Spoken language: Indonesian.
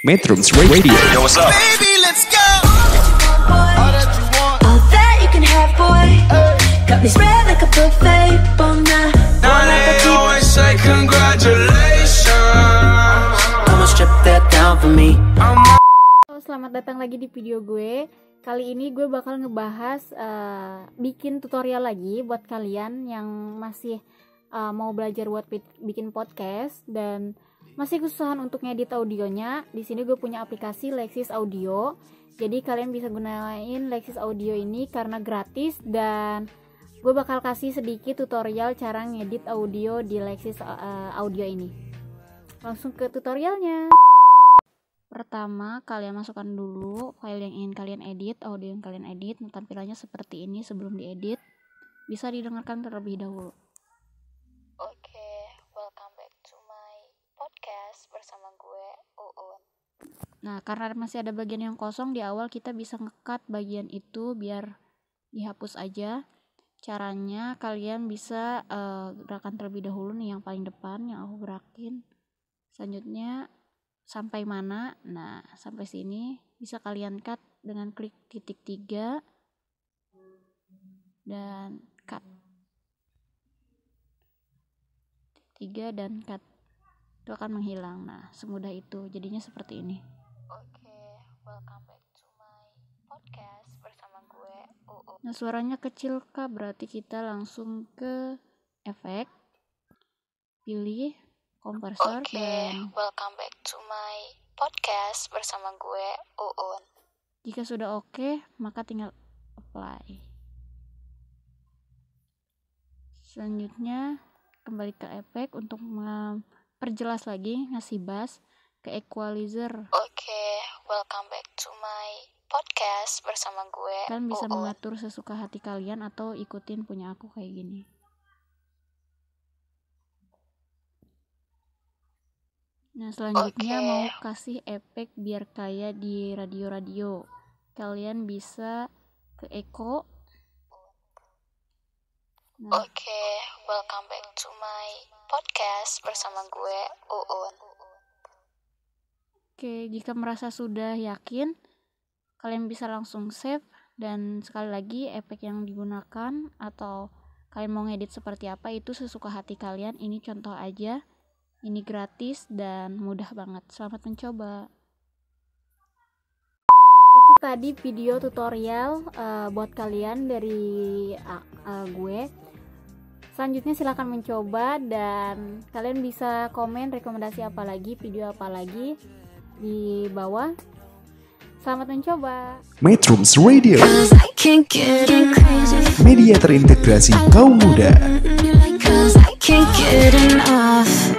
Metrums Radio. Yo, what's up? Baby, let's go. All that you want, all that you can have, boy. Got me spread like a buffet, bon night. Now they always say congratulations. Come on, strip that down for me. Halo, selamat datang lagi di video gue. Kali ini gue bakal ngebahas bikin tutorial lagi buat kalian yang masih mau belajar buat bikin podcast dan masih kesusahan untuk ngedit audionya. Di sini gue punya aplikasi Lexis Audio. Jadi kalian bisa gunain Lexis Audio ini karena gratis, dan gue bakal kasih sedikit tutorial cara ngedit audio di Lexis Audio ini. Langsung ke tutorialnya. Pertama, kalian masukkan dulu file yang ingin kalian edit, audio yang kalian edit. Tampilannya seperti ini sebelum diedit. Bisa didengarkan terlebih dahulu. Oke, welcome back to my podcast bersama gue, Uun. Nah, karena masih ada bagian yang kosong di awal, kita bisa nge-cut bagian itu biar dihapus aja. Caranya, kalian bisa gerakan terlebih dahulu nih yang paling depan, yang aku gerakin. Selanjutnya, sampai mana? Nah, sampai sini bisa kalian cut dengan klik titik 3 dan cut. 3 dan cut. Itu akan menghilang. Nah, semudah itu. Jadinya seperti ini. Oke, welcome back to my podcast bersama gue, Uun. Nah, suaranya kecil kah? Berarti kita langsung ke efek. Pilih kompresor Oke, dan welcome back to my podcast bersama gue, Uun. jika sudah oke, maka tinggal apply. Selanjutnya kembali ke efek untuk memperjelas lagi, ngasih bass ke equalizer. Oke, welcome back to my podcast bersama gue, Kalian bisa Uun. mengatur sesuka hati kalian atau ikutin punya aku kayak gini. Nah, selanjutnya Oke. mau kasih efek biar kayak di radio-radio. Kalian bisa ke echo. Nah, Oke, welcome back to my podcast bersama gue, Uun. Oke, jika merasa sudah yakin, kalian bisa langsung save. Dan sekali lagi, efek yang digunakan atau kalian mau ngedit seperti apa itu sesuka hati kalian. Ini contoh aja. Ini gratis dan mudah banget. Selamat mencoba. Itu tadi video tutorial buat kalian dari gue. Selanjutnya silahkan mencoba, dan kalian bisa komen rekomendasi apa lagi, video apa lagi di bawah. Selamat mencoba. Metrums Radio, I can't get enough. media terintegrasi kaum muda. I can't get enough.